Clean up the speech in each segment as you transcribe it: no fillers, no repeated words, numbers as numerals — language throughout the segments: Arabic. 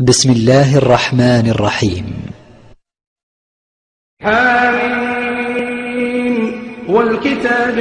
بسم الله الرحمن الرحيم. حميم والكتاب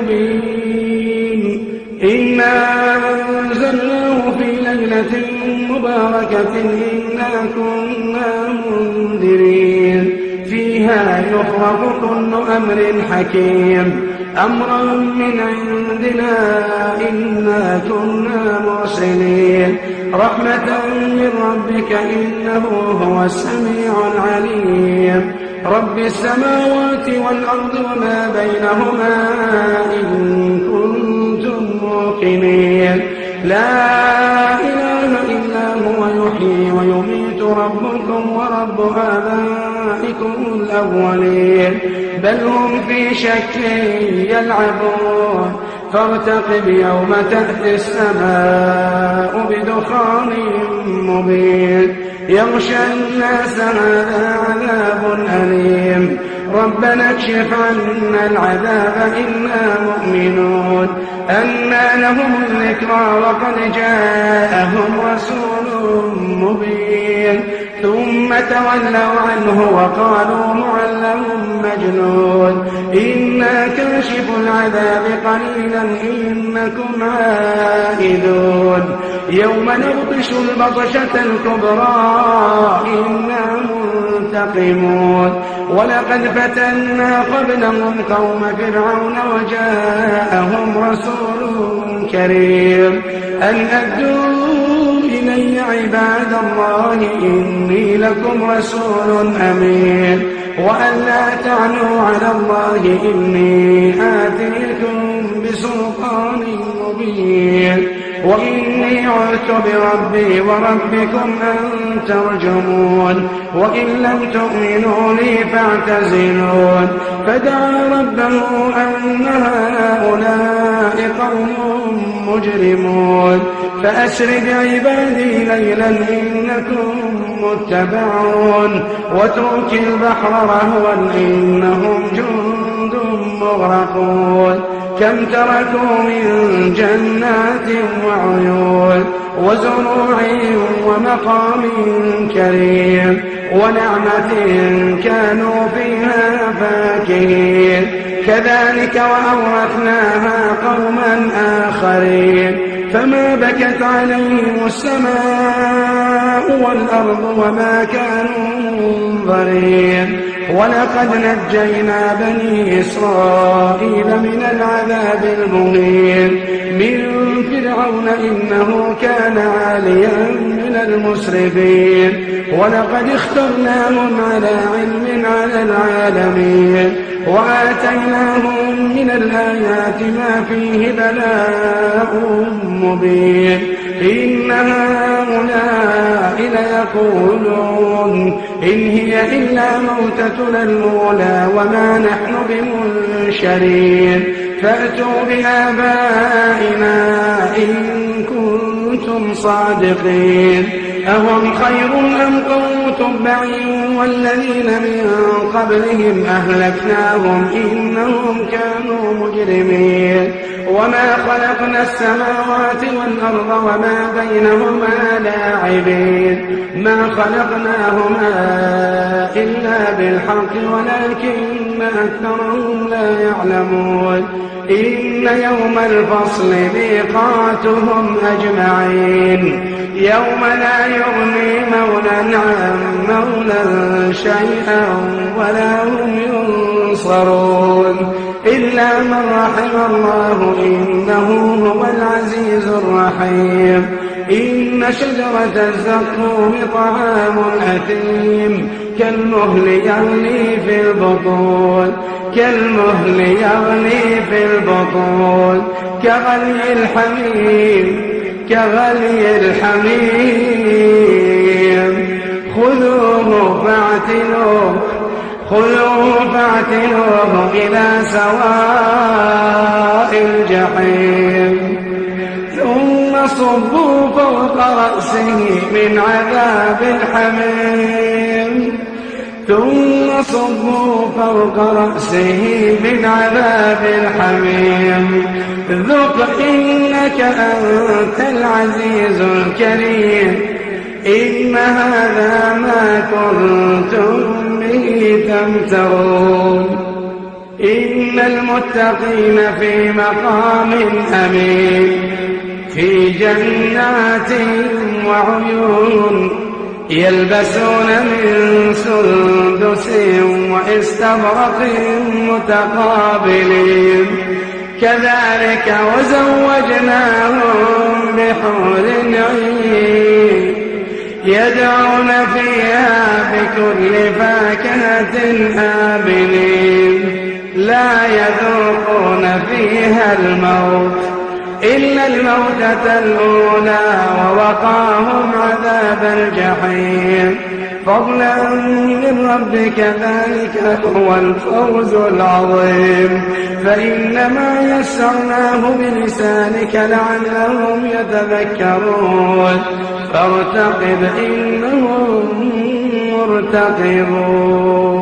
المبين إنا أنزلناه في ليلة مباركة إنا كنا منذرين فيها يفرق كل أمر حكيم أمرا من عندنا إنا كنا مرسلين رحمة من ربك إنه هو السميع العليم رب السماوات والأرض وما بينهما إن كنتم موقنين لا إله إلا هو يحيي ويميت ربكم ورب آبائكم الأولين بل هم في شك يلعبون فارتقب يوم تأتي السماء بدخان مبين يغشى الناس هذا عذاب أليم ربنا اكشف عنا العذاب إنا مؤمنون أنى لهم الذكرى وقد جاءهم رسول مبين ثم تولوا عنه وقالوا معلم مجنون إنا كاشف العذاب قليلا إنكم عائدون يوم نبطش البطشة الكبرى إنا منتقمون ولقد فتنا قبلهم قوم فرعون وجاءهم رسول كريم أن أدوا إلي عباد الله إني لكم رسول أمين وأن لا تعلوا على الله إني آتيكم بسلطان مبين وإني عذت بربي وربكم أن ترجمون وإن لم تؤمنوا لي فاعتزلون فدعا ربه أن هؤلاء قوم مجرمون فأسر بعبادي ليلا إنكم متبعون واترك البحر رهوا إنهم جند مغرقون كم تركوا من جنات وعيون وزروع ومقام كريم ونعمة كانوا فيها فاكهين كذلك وأورثناها قوما آخرين فما بكت عليهم السماء والأرض وما كانوا منظرين ولقد نجينا بني إسرائيل من العذاب المهين من فرعون إنه كان عاليا من المسرفين ولقد اخترناهم على علم على العالمين وآتيناهم من الآيات ما فيه بلاء مبين إن هؤلاء ليقولون إن هي إلا موتتنا الأولى وما نحن بمنشرين فأتوا بآبائنا إن كنتم صادقين أهم خير أم قوم تبع والذين من قبلهم أهلكناهم إنهم كانوا مجرمين وما خلقنا السماوات والأرض وما بينهما لاعبين ما خلقناهما إلا بالحق ولكن أكثرهم لا يعلمون إن يوم الفصل ميقاتهم أجمعين يوم لا يغني مولى عن مولى شيئا ولا هم ينصرون إلا من رحم الله إنه هو العزيز الرحيم إن شجرة الزقوم طعام أثيم كالمهل يغلي في البطون كغلي الحميم خذوه فاعتلوه إلى سواء الجحيم ثم صبوا فوق رأسه من عذاب الحميم ذق إنك أنت العزيز الكريم إن هذا ما كنتم به تمترون إن المتقين في مقام أمين في جنات وعيون يلبسون من سندس واستبرق متقابلين كذلك وزوجناهم بحور عين يدعون فيها بكل فاكهة آمنين لا يذوقون فيها الموت إلا الموتة الأولى ووقاهم عذاب الجحيم فضلا من ربك ذلك هو الفوز العظيم فإنما يسرناه بلسانك لعلهم يتذكرون فارتقب إنهم مرتقبون